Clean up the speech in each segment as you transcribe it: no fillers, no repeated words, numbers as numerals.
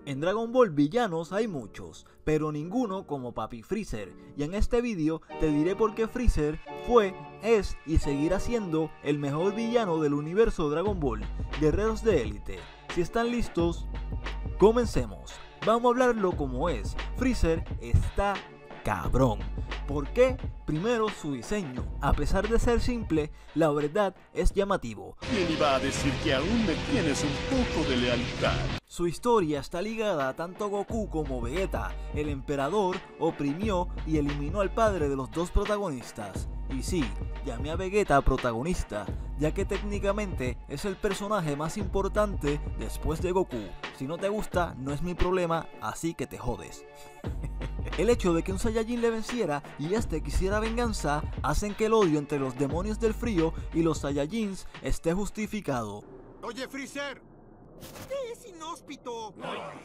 En Dragon Ball villanos hay muchos, pero ninguno como Papi Freezer, y en este vídeo te diré por qué Freezer fue, es y seguirá siendo el mejor villano del universo Dragon Ball. Guerreros de élite, si están listos, comencemos. Vamos a hablarlo como es. Freezer está cabrón. ¿Por qué? Primero, su diseño. A pesar de ser simple, la verdad es llamativo. ¿Quién iba a decir que aún me tienes un poco de lealtad? Su historia está ligada a tanto Goku como Vegeta. El emperador oprimió y eliminó al padre de los dos protagonistas. Y sí, llamé a Vegeta protagonista, ya que técnicamente es el personaje más importante después de Goku. Si no te gusta, no es mi problema, así que te jodes. El hecho de que un Saiyajin le venciera y este quisiera venganza hacen que el odio entre los demonios del frío y los Saiyajins esté justificado. Oye, Freezer, ¿qué es inhóspito?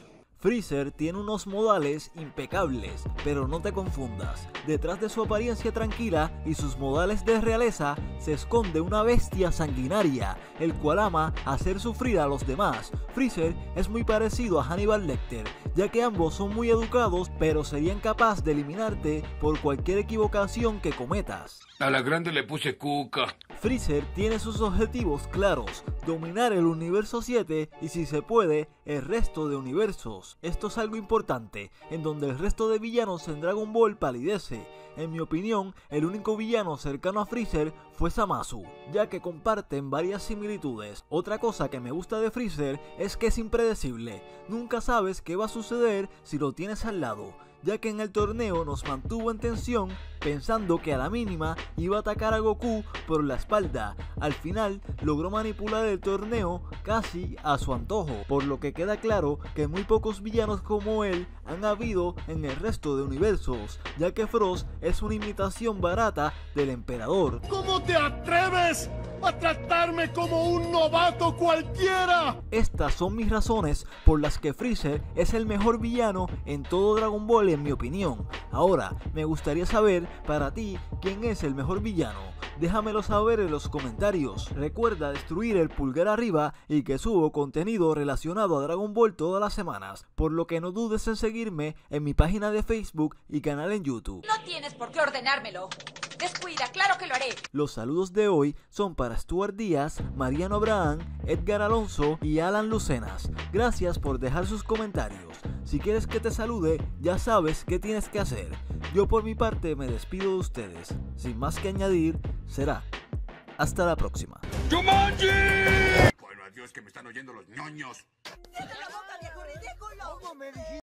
Freezer tiene unos modales impecables, pero no te confundas. Detrás de su apariencia tranquila y sus modales de realeza se esconde una bestia sanguinaria, el cual ama hacer sufrir a los demás. Freezer es muy parecido a Hannibal Lecter, ya que ambos son muy educados, pero serían capaces de eliminarte por cualquier equivocación que cometas. A la grande le puse cuca. Freezer tiene sus objetivos claros: dominar el universo 7 y, si se puede, el resto de universos. Esto es algo importante, en donde el resto de villanos en Dragon Ball palidece. En mi opinión, el único villano cercano a Freezer fue Zamasu, ya que comparten varias similitudes. Otra cosa que me gusta de Freezer es que es impredecible. Nunca sabes qué va a suceder si lo tienes al lado, ya que en el torneo nos mantuvo en tensión pensando que a la mínima iba a atacar a Goku por la espalda. Al final logró manipular el torneo casi a su antojo, por lo que queda claro que muy pocos villanos como él han habido en el resto de universos, ya que Frost es una imitación barata del emperador. ¿Cómo te atreves a tratarme como un novato cualquiera? Estas son mis razones por las que Freezer es el mejor villano en todo Dragon Ball, en mi opinión. Ahora, me gustaría saber para ti quién es el mejor villano. Déjamelo saber en los comentarios. Recuerda destruir el pulgar arriba y que subo contenido relacionado a Dragon Ball todas las semanas, por lo que no dudes en seguirme en mi página de Facebook y canal en YouTube. No tienes por qué ordenármelo. Descuida, claro que lo haré. Los saludos de hoy son para Stuart Díaz, Mariano Abraham, Edgar Alonso y Alan Lucenas. Gracias por dejar sus comentarios. Si quieres que te salude, ya sabes qué tienes que hacer. Yo por mi parte me despido de ustedes. Sin más que añadir, será hasta la próxima. ¡Jumanji! Bueno, adiós, que me están oyendo los ñoños. ¡Cierra la boca, viejo ridículo!